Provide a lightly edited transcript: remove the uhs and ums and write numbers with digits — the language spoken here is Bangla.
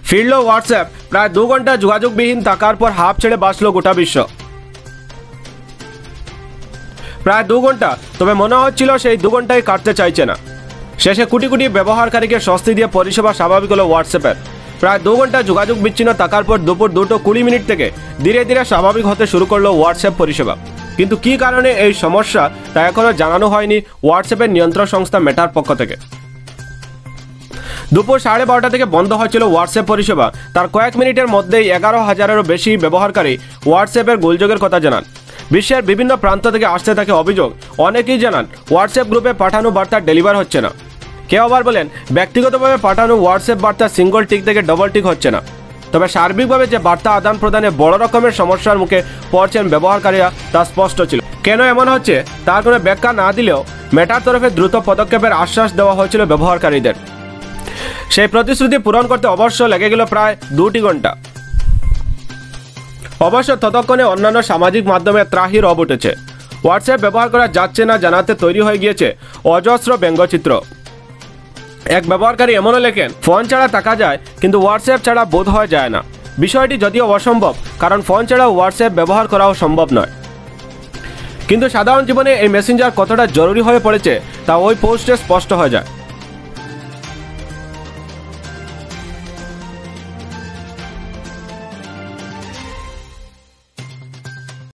ফিরল হোয়াটসঅ্যাপ। প্রায় 2 ঘন্টা যোগাযোগবিহীন থাকার পর হাঁপ ছেড়ে বাঁচল গোটা বিশ্ব। প্রায় 2 ঘন্টা, তবে মনে হচ্ছিল সেই 2 ঘন্টাই কাটতে চাইছে না। শেষে কোটি কোটি ব্যবহারকারীকে স্বস্তি দিয়ে পরিষেবা স্বাভাবিক হলো হোয়াটসঅ্যাপের। প্রায় 2 ঘন্টা যোগাযোগ বিচ্ছিন্ন থাকার পর দুপুর 2:20 থেকে ধীরে ধীরে স্বাভাবিক হতে শুরু করলো হোয়াটসঅ্যাপ পরিষেবা। কিন্তু কী কারণে এই সমস্যা তা এখনও জানানো হয়নি হোয়াটসঅ্যাপের নিয়ন্ত্রক সংস্থা মেটার পক্ষ থেকে। দুপুর 12:30 থেকে বন্ধ হয়েছিল হোয়াটসঅ্যাপ পরিষেবা। তার কয়েক মিনিটের মধ্যেই 11,000-এরও বেশি ব্যবহারকারী হোয়াটসঅ্যাপের গোলযোগের কথা জানান। বিশ্বের বিভিন্ন প্রান্ত থেকে আসতে থাকে অভিযোগ। অনেকেই জানান হোয়াটসঅ্যাপ গ্রুপে পাঠানো বার্তা ডেলিভার হচ্ছে না। কেউ আবার বলেন ব্যক্তিগতভাবে পাঠানো হোয়াটসঅ্যাপ বার্তা সিঙ্গল টিক থেকে ডবল টিক হচ্ছে না। তবে সার্বিকভাবে যে বার্তা আদান প্রদানে বড় রকমের সমস্যার মুখে পড়ছেন ব্যবহারকারীরা তা স্পষ্ট ছিল। কেন এমন হচ্ছে তার কোনো ব্যাখ্যা না দিলেও মেটার তরফে দ্রুত পদক্ষেপের আশ্বাস দেওয়া হয়েছিল ব্যবহারকারীদের। সেই প্রতিশ্রুতি পূরণ করতে অবশ্য লেগে গেল প্রায় 2 ঘন্টা। অবশ্য ততক্ষণে অন্যান্য সামাজিক মাধ্যমে ত্রাহি রব উঠেছে। হোয়াটসঅ্যাপ ব্যবহার করা যাচ্ছে না জানাতে তৈরি হয়ে গিয়েছে অজস্র ব্যঙ্গচিত্র। এক ব্যবহারকারী এমনও লেখেন, ফোন ছাড়া থাকা যায় কিন্তু হোয়াটসঅ্যাপ ছাড়া বোধ হয় যায় না। বিষয়টি যদিও অসম্ভব, কারণ ফোন ছাড়াও হোয়াটসঅ্যাপ ব্যবহার করাও সম্ভব নয়। কিন্তু সাধারণ জীবনে এই মেসেঞ্জার কতটা জরুরি হয়ে পড়েছে তা ওই পোস্টে স্পষ্ট হয়ে যায়।